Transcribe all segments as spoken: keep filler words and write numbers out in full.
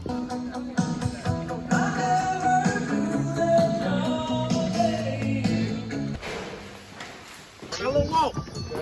Hello, walk.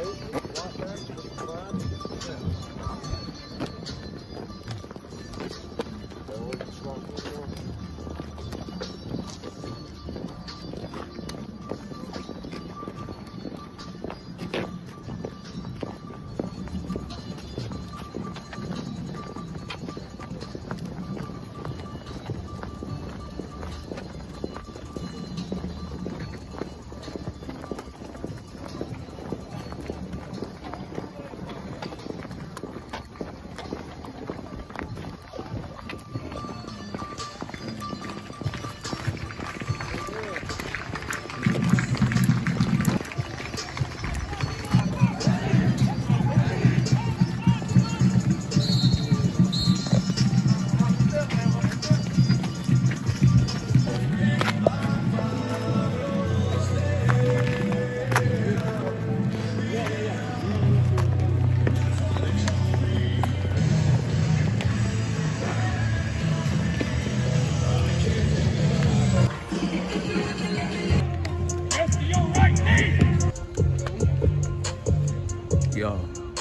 Yo.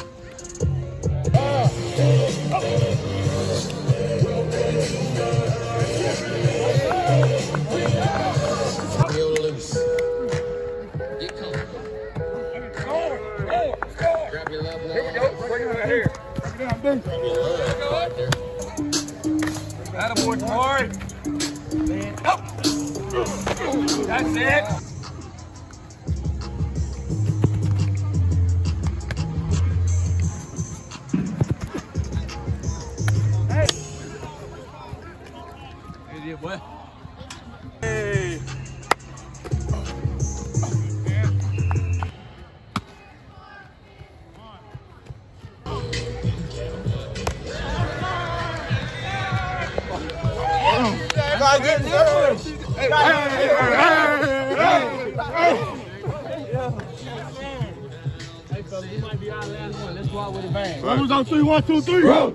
Real loose. Get comfortable. Grab your love one. Here we go. Bring it right here. Bring it down, big. Grab your love partner. Attaboy, Corey. Oh. That's it. What? Hey. Hey, fellas, you might be our last one. Let's go out with a bang. Who's on three? One, two, three. Go.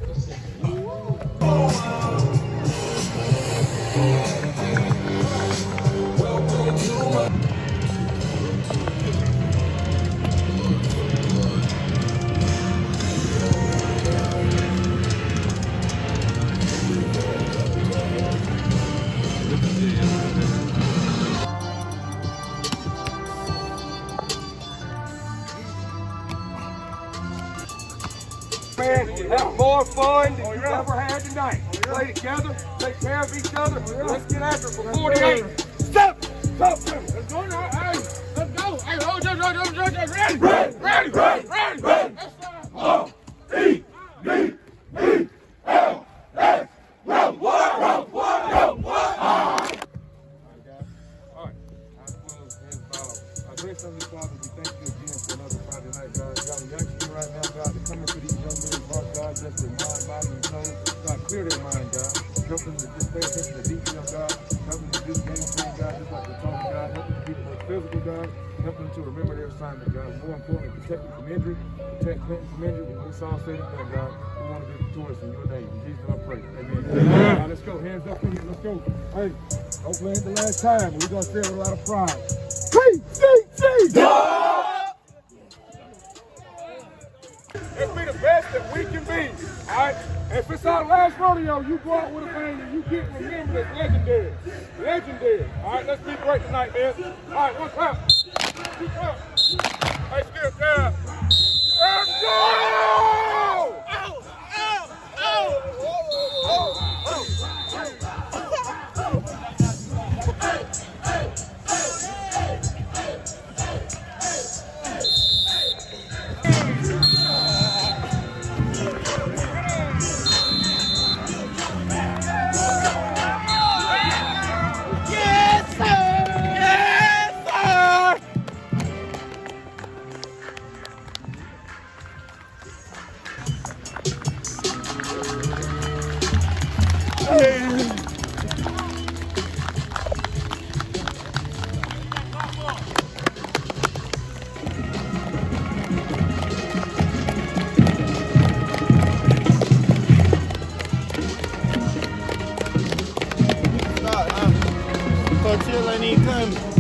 Have more fun than you've ever had tonight. Play together, take care of each other. Let's get after it for forty-eight. Stop! Stop! Let's go now. Hey, let's go. Hey, hold on, hold on, hold on. Ready? Ready? Ready? Ready? Ready? Ready? O E B E L S. Round one, round one, round one. All right, guys. All right. Eyes closed, hands bowed. Our grace Heavenly Father, we thank you again for another Friday night, God. God, we ask you right now, God, to come into these young men's heart, God, just their mind, body, and soul. God, clear their mind, God. Help them to just pay attention to detail, God. Help them to do game plan, God, just like we're talking, God. Help them to keep them physical, God. Help them to remember their assignment, God. More importantly, protect them from injury, protect Clinton from injury. When it's all said and done, God, we want to be victorious in your name. In Jesus' name I pray. Amen. All right, let's go. Hands up in here. Let's go. Hey, hopefully ain't the last time, but we're going to say it with a lot of pride. P C C! Let's be the best that we can be, all right? If it's our last rodeo, you go out with a bang and you get remembered as legendary. Legendary. All right, let's be great tonight, man. All right, one clap. Two clap. Hey, skip down. Let's go! Ow! Ow! Ow! Oh! ain't coming.